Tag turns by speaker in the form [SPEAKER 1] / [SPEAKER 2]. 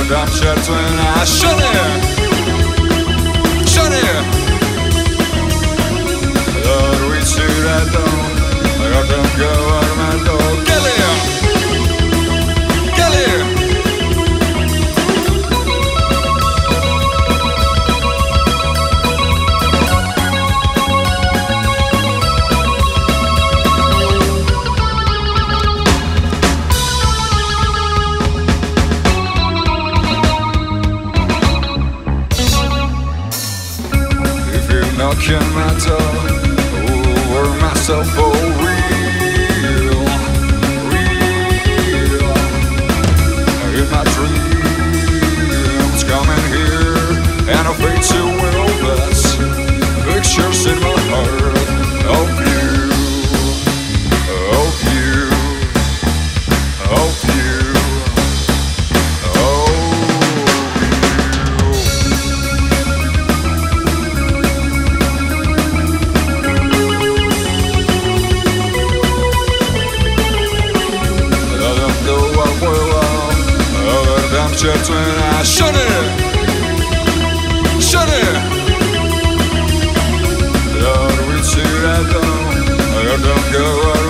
[SPEAKER 1] ჩამოტვირთვა შენი შენი არ ვიცი რატომ რატომ გავარმანდო გელი გელი Knocking my door over myself for real, real. In my dreams, coming here, and I fade to wilderness. Pictures in my heart of you, of you, of you. ჩერწვენა შენი შენი არ ვიცი რატომ გავარ